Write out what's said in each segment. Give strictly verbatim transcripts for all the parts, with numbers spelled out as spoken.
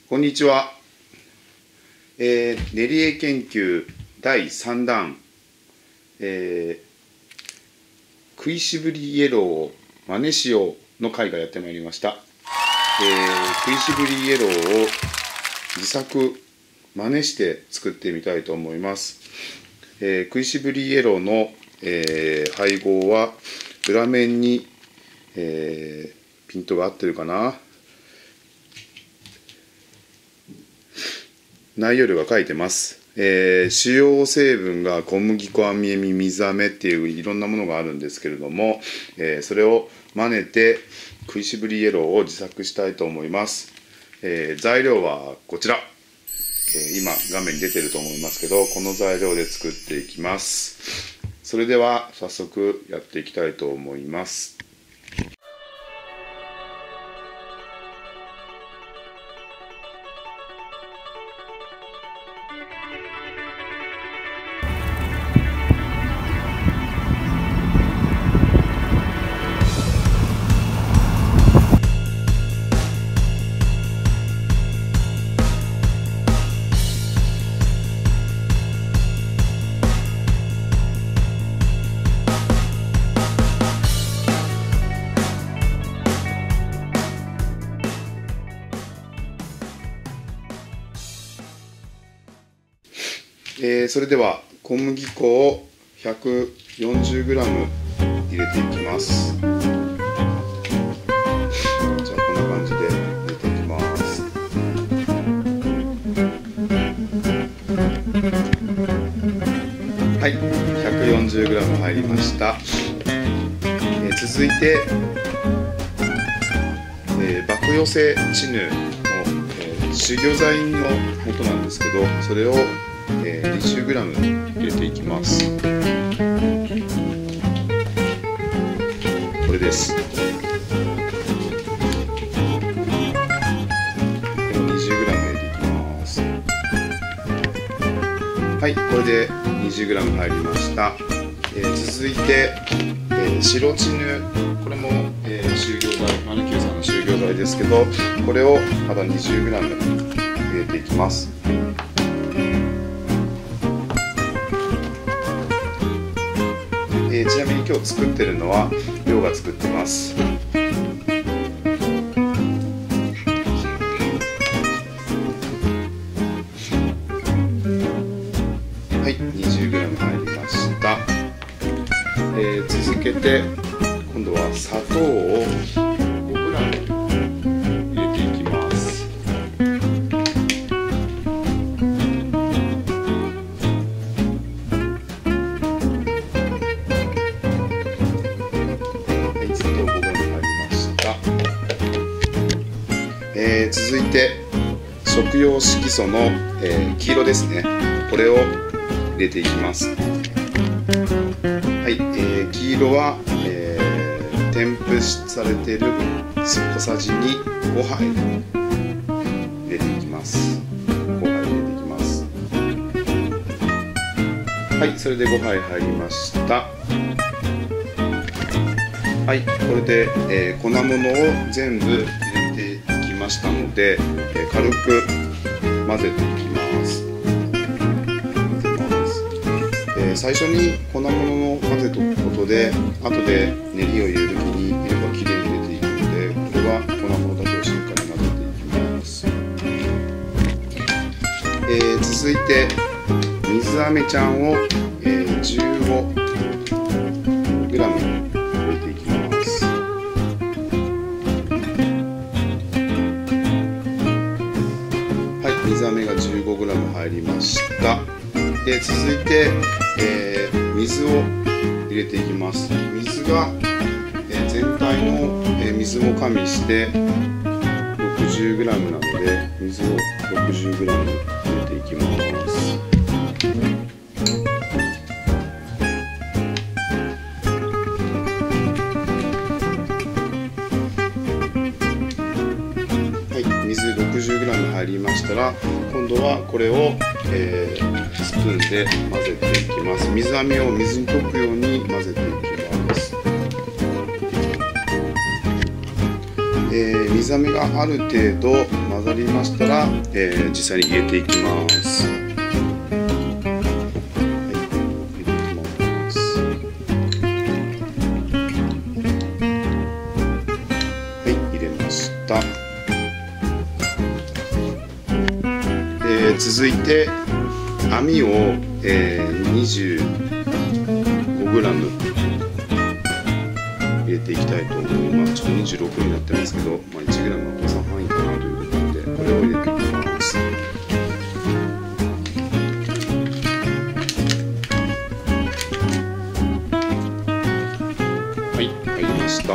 こんにちは、えー、練り絵研究だいさんだん、えー、食いしぶりイエローを真似しようの回がやってまいりました。えー、食いしぶりイエローを自作真似して作ってみたいと思います。えー、食いしぶりイエローの、えー、配合は裏面に、えー、ピントが合ってるかな、内容量が書いてます。えー、主要成分が小麦粉、アミエミ、水飴っていういろんなものがあるんですけれども、えー、それを真似て食いしぶりイエローを自作したいと思います。えー、材料はこちら、えー、今画面に出てると思いますけど、この材料で作っていきます。それでは早速やっていきたいと思います。えー、それでは小麦粉を ひゃくよんじゅうグラム 入れていきます。じゃあこんな感じで入れていきます。はい、 ひゃくよんじゅうグラム 入りました。えー、続いて、えー、麦寄せチヌの、えー、集魚剤の素なんですけど、それをえー、にじゅうグラム 入れていきます。これです。これを にじゅうグラム 入れていきます。はい、これで にじゅうグラム 入りました。えー、続いて、えー、白チヌ、これも、えー、集魚剤、マヌキューさんの集魚剤ですけど、これをまた にじゅうグラム 入れていきます。えー、ちなみに今日作ってるのは量が作ってます。はい、 にじゅうグラム 入りました。えー、続けて今度は砂糖を ごグラム 入れていきます。えー、続いて食用色素の、えー、黄色ですね、これを入れていきます。はい、えー、黄色は、えー、添付されている小さじにごはい入れていきます。ごはい入れていきます。はい、それでごはい入りました。はい、これで、えー、粉物を全部入れていきましたので、えー、軽く混ぜていきます。えー、最初に粉物を混ぜておくことで、後で練りを入れるときに色がきれいに出ていくので、これは粉物だけをしっかり混ぜていきます。えー、続いて水飴ちゃんを、えー、じゅうごグラム 入れていきます。水飴が じゅうごグラム 入りました。で続いて、えー、水を入れていきます。水が、えー、全体の、えー、水も加味してろくじゅうグラム なので、水を ろくじゅうグラム 入れていきます。水 ろくじゅうグラム 入りましたら、今度はこれを、えー、スプーンで混ぜていきます。水飴を水に溶くように混ぜていきます。えー、 水飴がある程度混ざりましたら、えー、実際に入れていきます。はい、入れていきます。はい、入れました。えー、続いて網を、えー、にじゅうごグラム 入れていきたいと思います。ちょっとにじゅうろくになってますけど、まあ、いちグラム は誤差範囲かなということで、これを入れていきます。はい、入りました。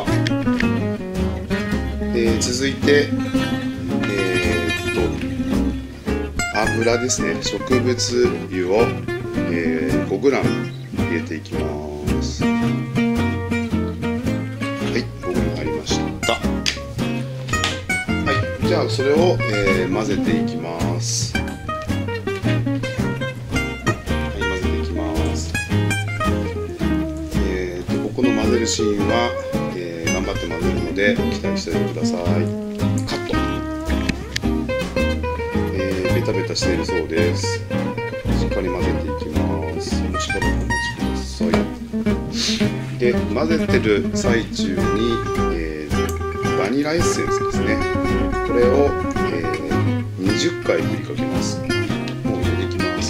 えー、続いて、えー、っと油ですね、植物油を、えー、ごグラム 入れていきます。じゃあそれを、えー、混ぜていきます。はい、混ぜていきます。えーとここの混ぜるシーンは、えー、頑張って混ぜるので期待しておいてください。カット。えー、ベタベタしているそうです。しっかり混ぜていきます。もうしばらくお待ちください。で、混ぜてる最中に、えー、バニラエッセンスですね。これを、えー、にじゅっかい振りかけます。もう入れていきます。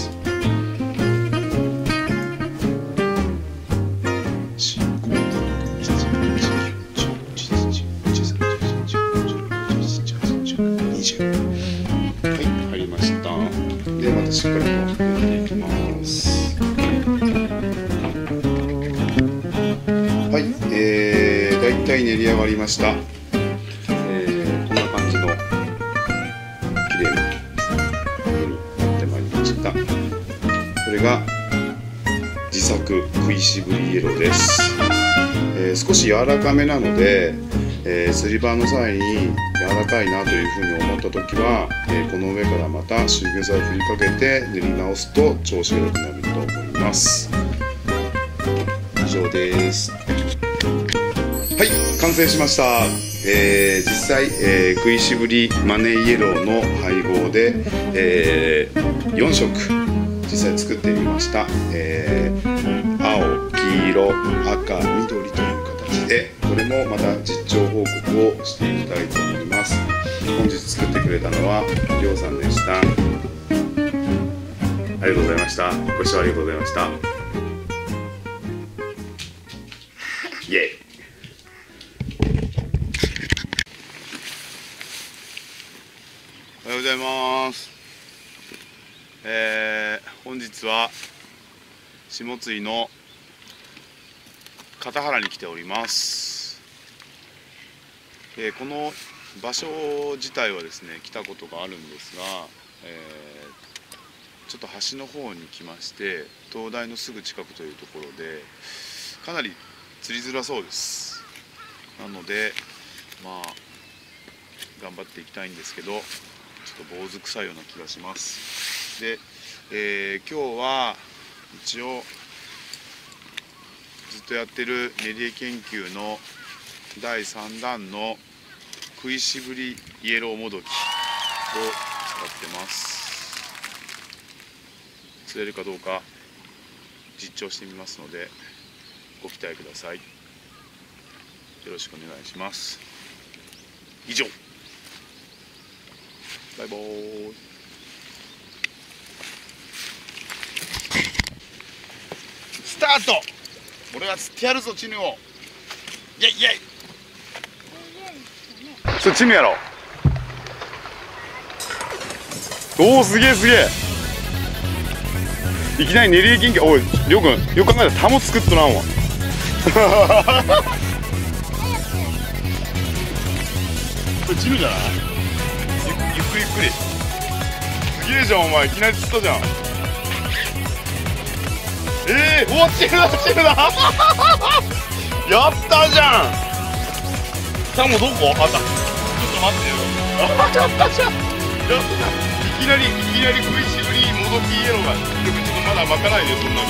はい、入りました。で、またしっかりと入れていきます。はい、えー、だいたい練り上がりました。これが自作食いしぶりイエローです。えー、少し柔らかめなので、えー、すり刃の際に柔らかいなというふうに思った時は、えー、この上からまた集合剤を振りかけて塗り直すと調子が良くなると思います。以上です。はい、完成しました。えー、実際、えー、食いしぶりマネーイエローの配合で、えー、よんしょく実際作ってみました。えー、青、黄色、赤、緑という形で、これもまた実調報告をしていきたいと思います。本日作ってくれたのはりょうさんでした。ありがとうございました。ご視聴ありがとうございました。イエイ。おはようございます。えー、本日は下津井の片原に来ております。えー、この場所自体はですね来たことがあるんですが、えー、ちょっと橋の方に来まして、灯台のすぐ近くというところでかなり釣りづらそうです。なのでまあ頑張っていきたいんですけど、ちょっと坊主臭いような気がします。で、えー、今日は一応ずっとやってる練り絵研究のだいさんだんの食いしぶりイエローもどきを使ってます。釣れるかどうか実調してみますのでご期待ください。よろしくお願いします。以上。バイバーイ。スタート。俺が釣ってやるぞチヌを。イェイイェイ。それチヌやろ。おお、すげえすげえ。いきなり練り絵研究。おいりょうくん、よく考えたらタモ作っとらんわ。これチヌじゃない？ゆっくりゆっくり。すげえじゃんお前、いきなり釣ったじゃん。えー、おチヌだチヌだ。やったじゃん。タモどこ？あった。ちょっと待ってよ。あ、やったじゃん。やったじゃん。いきなりいきなり食いしぶりもどきイエローが。でもちょっとまだ巻かないでそんなに。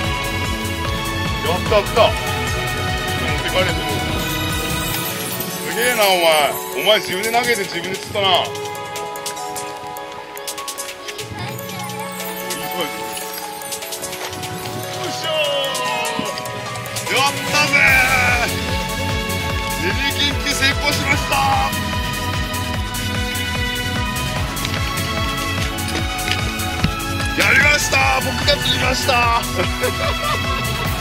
やったやった。持って帰れてる。すげげえなお前。お前自分で投げて自分で釣ったな。よいしょー。やったぜー。練り研究成功しましたー。やりましたー。僕が釣りましたー。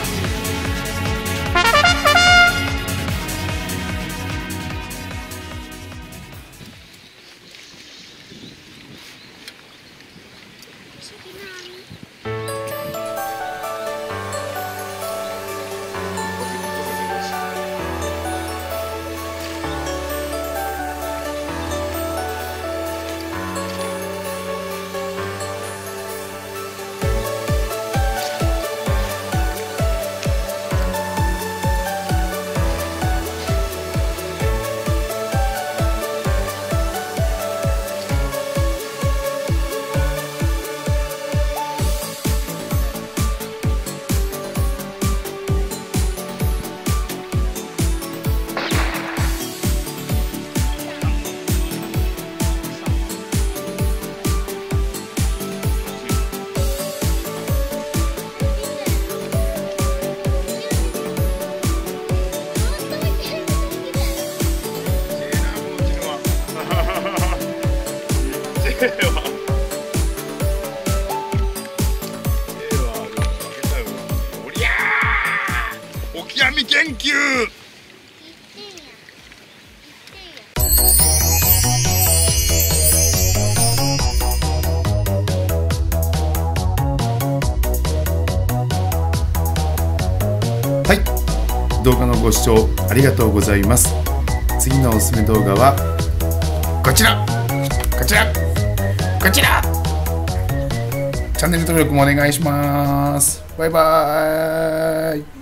ええわ。ええわ。おりゃー。オキアミ研究。 はい、動画のご視聴ありがとうございます。次のおすすめ動画はこちらこちらこちらチャンネル登録もお願いします。バイバーイ。